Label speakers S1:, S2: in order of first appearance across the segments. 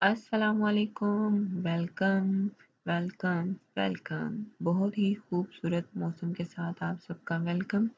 S1: अस्सलामुअलैकुम। Welcome, welcome, welcome. बहुत ही खूबसूरत मौसम के साथ आप सबका वेलकम।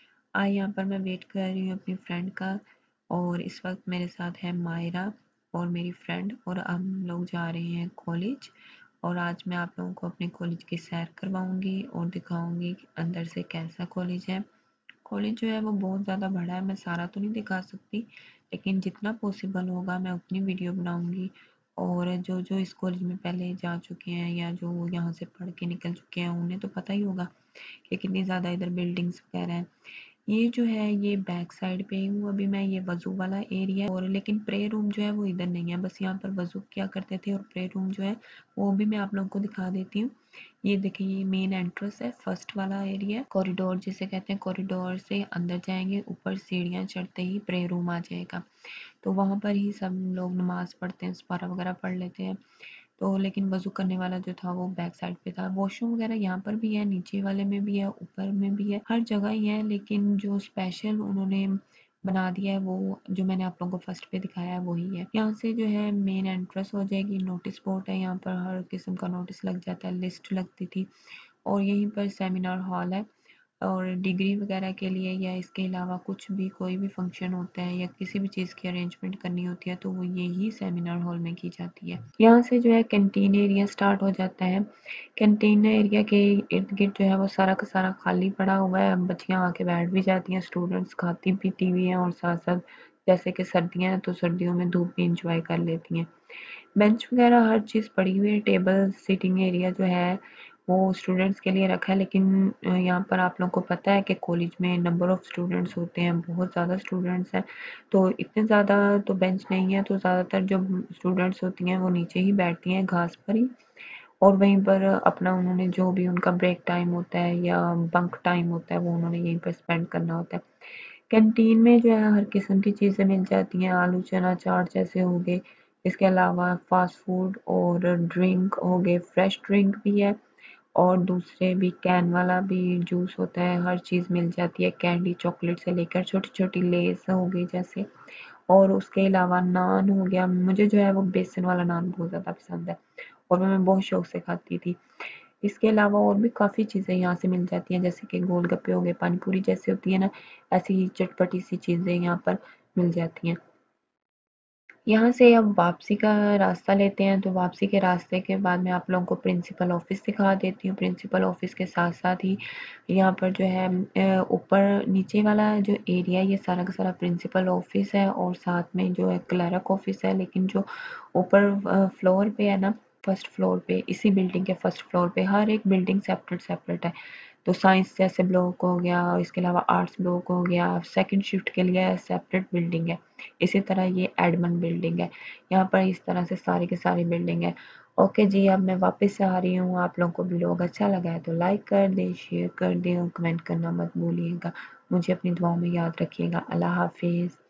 S1: आज यहाँ पर मैं वेट कर रही हूँ अपनी फ्रेंड का और इस वक्त मेरे साथ है मायरा और मेरी फ्रेंड और हम लोग जा रहे हैं कॉलेज। और आज मैं आप लोगों को अपने कॉलेज की सैर करवाऊंगी और दिखाऊंगी कि अंदर से कैसा कॉलेज है। कॉलेज जो है वो बहुत ज़्यादा बड़ा है, मैं सारा तो नहीं दिखा सकती, लेकिन जितना पॉसिबल होगा मैं उतनी वीडियो बनाऊंगी। और जो जो इस कॉलेज में पहले जा चुके हैं या जो यहाँ से पढ़ के निकल चुके हैं उन्हें तो पता ही होगा कि कितनी ज़्यादा इधर बिल्डिंग्स वगैरह हैं। ये जो है ये बैक साइड पे ही हूँ अभी मैं, ये वज़ू वाला एरिया है। और लेकिन प्रे रूम जो है वो इधर नहीं है, बस यहाँ पर वज़ू किया करते थे। और प्रे रूम जो है वो भी मैं आप लोगों को दिखा देती हूँ। ये देखिए, ये मेन एंट्रेंस है, फर्स्ट वाला एरिया, कॉरिडोर जिसे कहते हैं। कॉरिडोर से अंदर जाएंगे, ऊपर सीढ़ियाँ चढ़ते ही प्रे रूम आ जाएगा। तो वहाँ पर ही सब लोग नमाज पढ़ते हैं, सुपारा वगैरह पढ़ लेते हैं। तो लेकिन वज़ू करने वाला जो था वो बैक साइड पे था। वॉशरूम वगैरह यहाँ पर भी है, नीचे वाले में भी है, ऊपर में भी है, हर जगह ही है। लेकिन जो स्पेशल उन्होंने बना दिया है वो जो मैंने आप लोगों को फर्स्ट पे दिखाया है वही है। यहाँ से जो है मेन एंट्रेंस हो जाएगी। नोटिस बोर्ड है, यहाँ पर हर किस्म का नोटिस लग जाता है, लिस्ट लगती थी। और यहीं पर सेमिनार हॉल है। और डिग्री वगैरह के लिए या इसके अलावा कुछ भी कोई भी फंक्शन होता है या किसी भी चीज़ की अरेंजमेंट करनी होती है तो वो यही सेमिनार हॉल में की जाती है। यहाँ से जो है कैंटीन एरिया स्टार्ट हो जाता है। कैंटीन एरिया के इर्द गिर्द जो है वो सारा का सारा खाली पड़ा हुआ है। बच्चियाँ आके बैठ भी जाती हैं, स्टूडेंट्स खाती पीती भी हैं और साथ साथ जैसे कि सर्दियाँ हैं तो सर्दियों में धूप भी इंजॉय कर लेती हैं। बेंच वगैरह हर चीज़ पड़ी हुई है। टेबल सीटिंग एरिया जो है वो स्टूडेंट्स के लिए रखा है। लेकिन यहाँ पर आप लोगों को पता है कि कॉलेज में नंबर ऑफ स्टूडेंट्स होते हैं, बहुत ज़्यादा स्टूडेंट्स हैं, तो इतने ज़्यादा तो बेंच नहीं है। तो ज़्यादातर जो स्टूडेंट्स होती हैं वो नीचे ही बैठती हैं घास पर ही। और वहीं पर अपना उन्होंने जो भी उनका ब्रेक टाइम होता है या बंक टाइम होता है वो उन्होंने यहीं पर स्पेंड करना होता है। कैंटीन में जो है हर किस्म की चीज़ें मिल जाती हैं, आलू चना चाट जैसे हो गए। इसके अलावा फास्ट फूड और ड्रिंक हो गए, फ्रेश ड्रिंक भी है और दूसरे भी कैन वाला भी जूस होता है। हर चीज़ मिल जाती है, कैंडी चॉकलेट से लेकर छोटी छोटी लेस हो गई जैसे। और उसके अलावा नान हो गया, मुझे जो है वो बेसन वाला नान बहुत ज़्यादा पसंद है और मैं बहुत शौक से खाती थी। इसके अलावा और भी काफ़ी चीज़ें यहाँ से मिल जाती हैं, जैसे कि गोलगप्पे हो गए, पानी पूरी जैसे होती है ना, ऐसी ही चटपटी सी चीज़ें यहाँ पर मिल जाती हैं। यहाँ से अब वापसी का रास्ता लेते हैं, तो वापसी के रास्ते के बाद मैं आप लोगों को प्रिंसिपल ऑफिस दिखा देती हूँ। प्रिंसिपल ऑफिस के साथ साथ ही यहाँ पर जो है ऊपर नीचे वाला जो एरिया ये सारा का सारा प्रिंसिपल ऑफिस है और साथ में जो है क्लर्क ऑफिस है। लेकिन जो ऊपर फ्लोर पे है ना, फर्स्ट फ्लोर पे, इसी बिल्डिंग के फर्स्ट फ्लोर पे हर एक बिल्डिंग सेपरेट सेपरेट है। तो साइंस जैसे ब्लॉक हो गया और इसके अलावा आर्ट्स ब्लॉक हो गया, सेकंड शिफ्ट के लिए सेपरेट बिल्डिंग है। इसी तरह ये एडमन बिल्डिंग है। यहाँ पर इस तरह से सारी की सारी बिल्डिंग है। ओके जी, अब मैं वापस से आ रही हूँ। आप लोगों को व्लॉग अच्छा लगा है तो लाइक कर दें, शेयर कर दें और कमेंट करना मत भूलिएगा। मुझे अपनी दुआओं में याद रखिएगा। अल्लाह हाफिज़।